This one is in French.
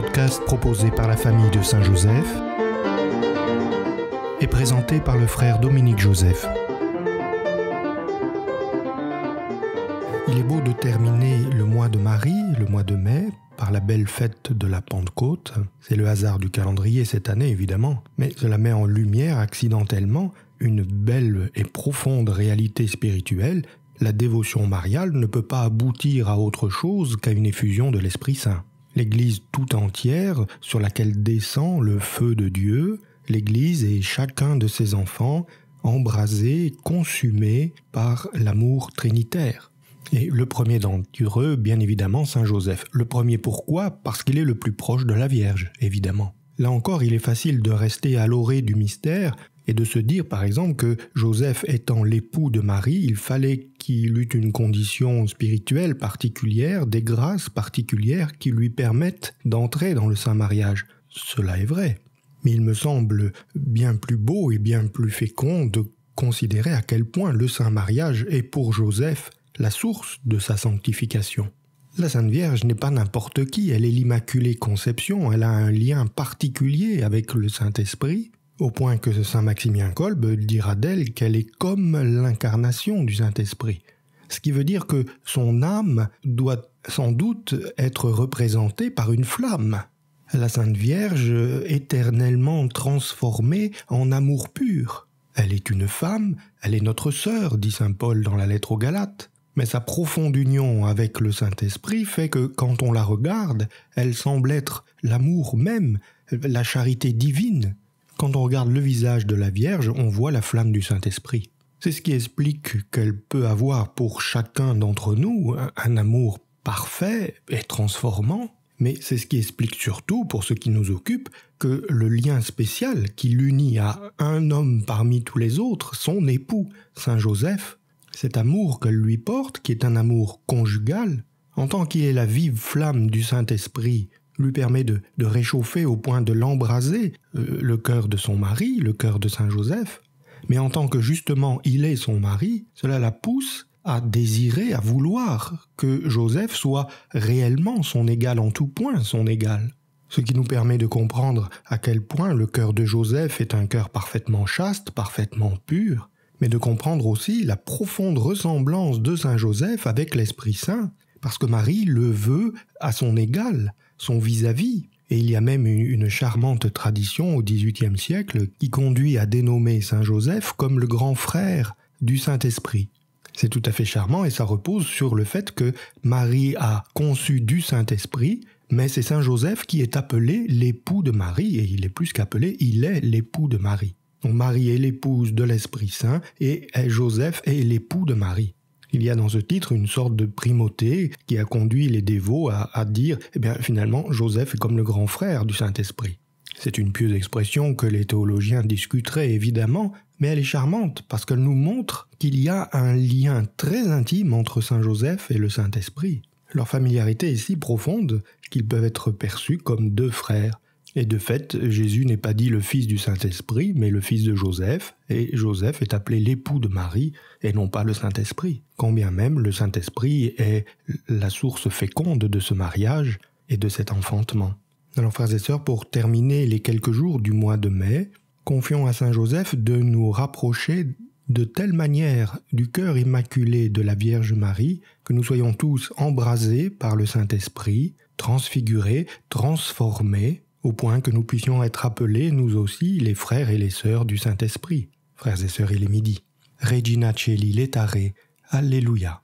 podcast proposé par la famille de Saint-Joseph et présenté par le frère Dominique Joseph. Il est beau de terminer le mois de Marie, le mois de mai, par la belle fête de la Pentecôte. C'est le hasard du calendrier cette année, évidemment, mais cela met en lumière accidentellement une belle et profonde réalité spirituelle. La dévotion mariale ne peut pas aboutir à autre chose qu'à une effusion de l'Esprit Saint. L'Église tout entière, sur laquelle descend le feu de Dieu, l'Église et chacun de ses enfants, embrasés, consumés par l'amour trinitaire. Et le premier d'entre eux, bien évidemment, Saint Joseph. Le premier pourquoi ? Parce qu'il est le plus proche de la Vierge, évidemment. Là encore, il est facile de rester à l'orée du mystère et de se dire, par exemple, que Joseph étant l'époux de Marie, il fallait qu'il eût une condition spirituelle particulière, des grâces particulières qui lui permettent d'entrer dans le saint mariage. Cela est vrai. Mais il me semble bien plus beau et bien plus fécond de considérer à quel point le saint mariage est pour Joseph la source de sa sanctification. La Sainte Vierge n'est pas n'importe qui, elle est l'Immaculée Conception, elle a un lien particulier avec le Saint-Esprit, au point que saint Maximien Kolbe dira d'elle qu'elle est comme l'incarnation du Saint-Esprit. Ce qui veut dire que son âme doit sans doute être représentée par une flamme. La Sainte Vierge, éternellement transformée en amour pur. Elle est une femme, elle est notre sœur, dit saint Paul dans la lettre aux Galates. Mais sa profonde union avec le Saint-Esprit fait que, quand on la regarde, elle semble être l'amour même, la charité divine. Quand on regarde le visage de la Vierge, on voit la flamme du Saint-Esprit. C'est ce qui explique qu'elle peut avoir pour chacun d'entre nous un amour parfait et transformant, mais c'est ce qui explique surtout, pour ce qui nous occupe, que le lien spécial qui l'unit à un homme parmi tous les autres, son époux, Saint Joseph, cet amour qu'elle lui porte, qui est un amour conjugal, en tant qu'il est la vive flamme du Saint-Esprit, lui permet de réchauffer au point de l'embraser le cœur de son mari, le cœur de Saint Joseph. Mais en tant que justement il est son mari, cela la pousse à désirer, à vouloir que Joseph soit réellement son égal en tout point, son égal. Ce qui nous permet de comprendre à quel point le cœur de Joseph est un cœur parfaitement chaste, parfaitement pur, mais de comprendre aussi la profonde ressemblance de Saint Joseph avec l'Esprit Saint, parce que Marie le veut à son égal, son vis-à-vis. Et il y a même une charmante tradition au XVIIIe siècle qui conduit à dénommer Saint Joseph comme le grand frère du Saint-Esprit. C'est tout à fait charmant et ça repose sur le fait que Marie a conçu du Saint-Esprit, mais c'est Saint Joseph qui est appelé l'époux de Marie, et il est plus qu'appelé, il est l'époux de Marie. Donc Marie est l'épouse de l'Esprit Saint et Joseph est l'époux de Marie. Il y a dans ce titre une sorte de primauté qui a conduit les dévots à dire finalement Joseph est comme le grand frère du Saint-Esprit. C'est une pieuse expression que les théologiens discuteraient évidemment, mais elle est charmante parce qu'elle nous montre qu'il y a un lien très intime entre Saint Joseph et le Saint-Esprit. Leur familiarité est si profonde qu'ils peuvent être perçus comme deux frères. Et de fait, Jésus n'est pas dit le fils du Saint-Esprit, mais le fils de Joseph, et Joseph est appelé l'époux de Marie, et non pas le Saint-Esprit. Quand bien même le Saint-Esprit est la source féconde de ce mariage et de cet enfantement. Alors frères et sœurs, pour terminer les quelques jours du mois de mai, confions à Saint Joseph de nous rapprocher de telle manière du cœur immaculé de la Vierge Marie que nous soyons tous embrasés par le Saint-Esprit, transfigurés, transformés, au point que nous puissions être appelés, nous aussi, les frères et les sœurs du Saint-Esprit. Frères et sœurs, il est midi. Regina Caeli laetare. Alléluia.